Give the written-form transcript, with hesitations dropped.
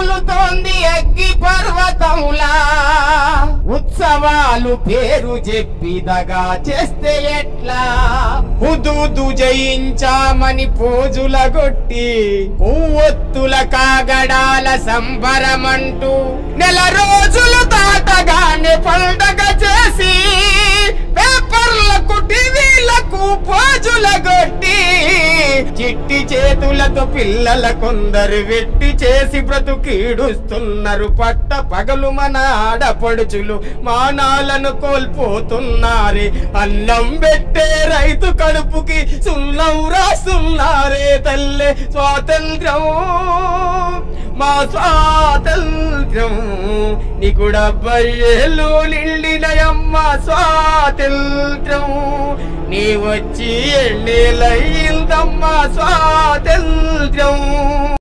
రగులుతోంది అగ్గి పర్వతంలా ఉత్సవాలు పేరు చెప్పి దగా చేస్తే ఎట్లా హుదూదు జయించామని పోజుల గొట్టి కొవ్వొత్తుల కాగడాల సంబరమంటూ నెల రోజులు దాటగానే పండగ చేసి పేపర్లకు టీవీలకు పోజుల గొట్టి చిట్టి చేతులతో పిల్లల కొందరు వెట్టి చేసి బ్రతుకీడుస్తున్నారు పట్ట పగలు మన ఆడపడుచులు మానాలను కోల్పోతున్నారే అన్నం పెట్టే రైతు కడుపుకి సున్నం రాస్తున్నారే తల్లే స్వాతంత్ర్యం మా స్వాతంత్ర్యం నీకు 70 ఏళ్ళు నిండినయమ్మ స్వాతంత్ర్యం నీ వచ్చి 2 ఏళ్ళయిందమ్మ స్వాతంత్ర్యం